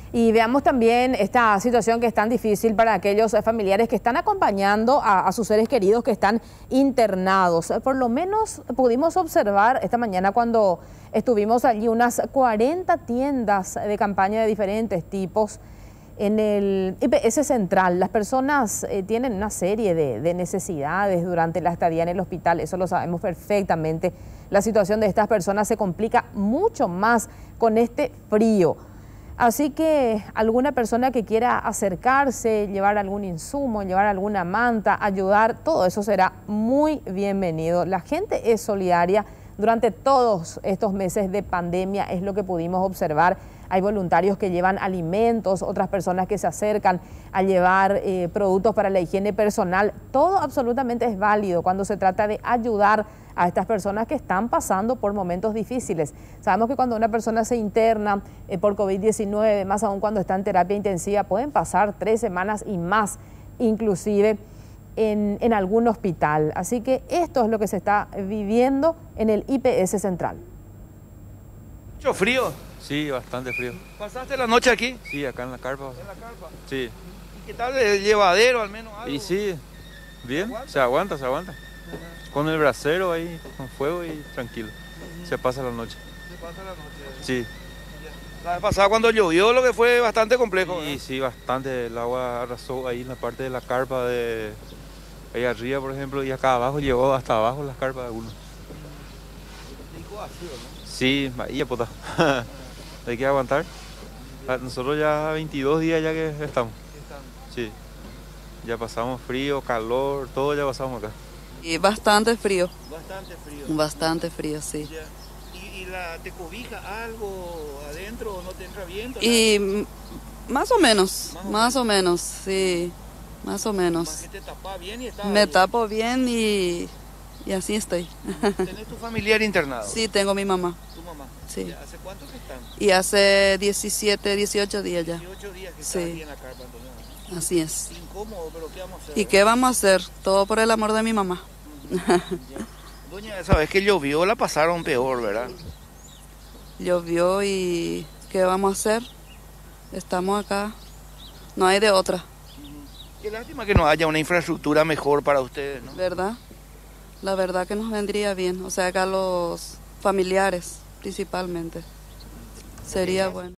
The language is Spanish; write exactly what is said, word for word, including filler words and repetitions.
Y veamos también esta situación que es tan difícil para aquellos familiares que están acompañando a, a sus seres queridos que están internados. Por lo menos pudimos observar esta mañana cuando estuvimos allí unas cuarenta tiendas de campaña de diferentes tipos en el I P S Central. Las personas eh, tienen una serie de, de necesidades durante la estadía en el hospital, eso lo sabemos perfectamente. La situación de estas personas se complica mucho más con este frío. Así que alguna persona que quiera acercarse, llevar algún insumo, llevar alguna manta, ayudar, todo eso será muy bienvenido. La gente es solidaria durante todos estos meses de pandemia, es lo que pudimos observar. Hay voluntarios que llevan alimentos, otras personas que se acercan a llevar eh, productos para la higiene personal. Todo absolutamente es válido cuando se trata de ayudar a estas personas que están pasando por momentos difíciles. Sabemos que cuando una persona se interna eh, por COVID diecinueve, más aún cuando está en terapia intensiva, pueden pasar tres semanas y más, inclusive en, en algún hospital. Así que esto es lo que se está viviendo en el I P S Central. ¿Mucho frío? Sí, bastante frío. ¿Pasaste la noche aquí? Sí, acá en la carpa. ¿En la carpa? Sí. ¿Y qué tal el llevadero al menos? ¿Algo? Y sí, bien, ¿Se aguanta? se aguanta, se aguanta. Ajá. Con el brasero ahí, con fuego y tranquilo. Ujú. Se pasa la noche. Se pasa la noche. Sí. La vez pasada cuando llovió lo que fue bastante complejo. Sí, ¿eh? sí, bastante. El agua arrasó ahí en la parte de la carpa de ahí arriba, por ejemplo, y acá abajo llegó hasta abajo las carpas de uno. Rico vacío, ¿no? Sí, ahí puta. Hay que aguantar. Nosotros ya veintidós días ya que estamos. Sí. Ya pasamos frío, calor, todo ya pasamos acá. Y bastante frío, Bastante frío. bastante frío, sí. Ya. ¿Y, y la, te cobija algo adentro o no te entra viento? Y m- más o menos, Más o más o menos, sí, más o Más menos. que te tapas bien y está. Me tapo bien y, y así estoy. ¿Tenés tu familiar internado? Sí, tengo mi mamá. ¿Tu mamá? Sí. Ya, ¿hace cuánto que están? Y hace diecisiete, dieciocho días ya. dieciocho días que Sí. están aquí en la carpa, entonces. Así es. Incómodo, pero ¿qué vamos a hacer? ¿Y qué vamos a hacer? Todo por el amor de mi mamá. Ya. Doña, esa vez que llovió la pasaron peor, ¿verdad? Llovió y ¿qué vamos a hacer? Estamos acá. No hay de otra, Qué lástima que no haya una infraestructura mejor para ustedes, ¿no? ¿verdad? La verdad que nos vendría bien. O sea, acá los familiares principalmente. Sería bueno.